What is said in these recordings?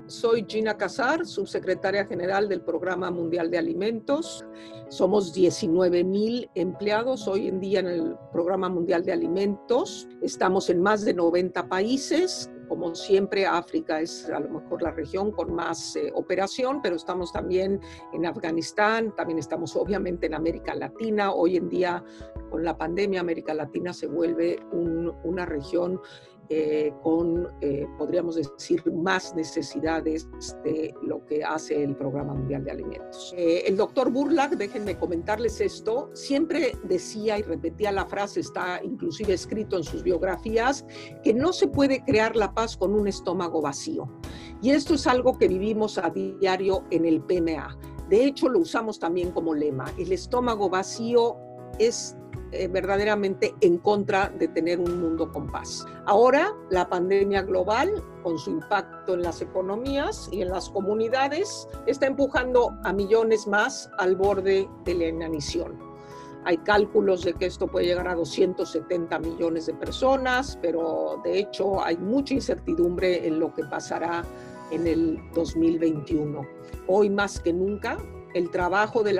Soy Gina Casar, subsecretaria general del Programa Mundial de Alimentos. Somos 19,000 empleados hoy en día en el Programa Mundial de Alimentos. Estamos en más de 90 países. Como siempre, África es a lo mejor la región con más operación, pero estamos también en Afganistán, también estamos obviamente en América Latina. Hoy en día, con la pandemia, América Latina se vuelve una región con, podríamos decir, más necesidades de lo que hace el Programa Mundial de Alimentos. El doctor Burlak, déjenme comentarles esto, siempre decía y repetía la frase, está inclusive escrito en sus biografías, que no se puede crear la paz con un estómago vacío. Y esto es algo que vivimos a diario en el PMA. De hecho, lo usamos también como lema. El estómago vacío es verdaderamente en contra de tener un mundo con paz. Ahora, la pandemia global, con su impacto en las economías y en las comunidades, está empujando a millones más al borde de la inanición. Hay cálculos de que esto puede llegar a 270 millones de personas, pero de hecho hay mucha incertidumbre en lo que pasará en el 2021. Hoy más que nunca, el trabajo de la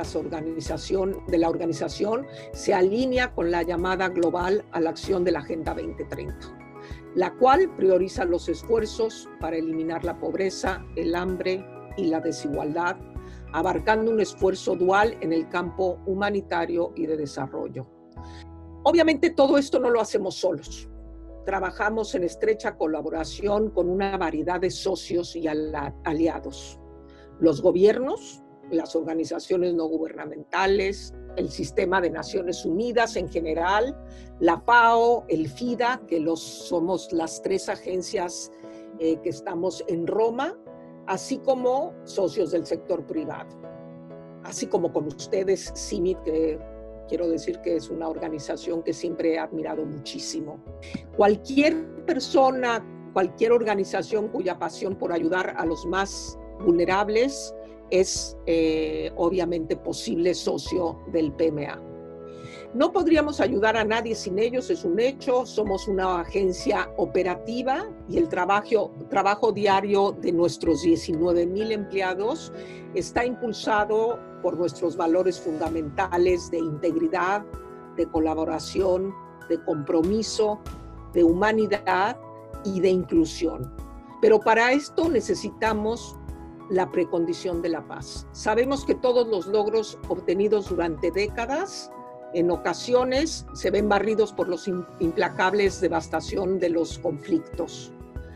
organización se alinea con la llamada global a la acción de la Agenda 2030, la cual prioriza los esfuerzos para eliminar la pobreza, el hambre y la desigualdad, abarcando un esfuerzo dual en el campo humanitario y de desarrollo. Obviamente todo esto no lo hacemos solos. Trabajamos en estrecha colaboración con una variedad de socios y aliados. Los gobiernos, las organizaciones no gubernamentales, el sistema de Naciones Unidas en general, la FAO, el FIDA, que somos las tres agencias que estamos en Roma, así como socios del sector privado, así como con ustedes, CIMIT, que quiero decir que es una organización que siempre he admirado muchísimo. Cualquier persona, cualquier organización cuya pasión por ayudar a los más vulnerables es obviamente posible socio del PMA. No podríamos ayudar a nadie sin ellos, es un hecho. Somos una agencia operativa y el trabajo diario de nuestros 19,000 empleados está impulsado por nuestros valores fundamentales de integridad, de colaboración, de compromiso, de humanidad y de inclusión. Pero para esto necesitamos la precondición de la paz. Sabemos que todos los logros obtenidos durante décadas en ocasiones se ven barridos por los implacables devastación de los conflictos.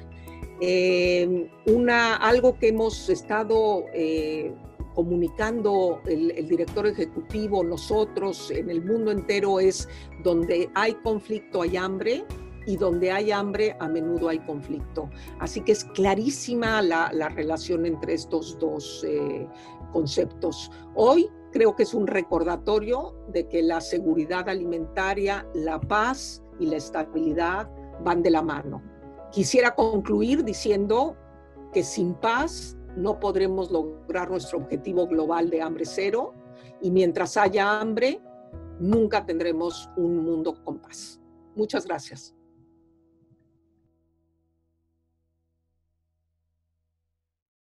Algo que hemos estado comunicando el director ejecutivo, nosotros en el mundo entero, es donde hay conflicto hay hambre, y donde hay hambre a menudo hay conflicto. Así que es clarísima la relación entre estos dos conceptos. Hoy creo que es un recordatorio de que la seguridad alimentaria, la paz y la estabilidad van de la mano. Quisiera concluir diciendo que sin paz no podremos lograr nuestro objetivo global de hambre cero, y mientras haya hambre, nunca tendremos un mundo con paz. Muchas gracias.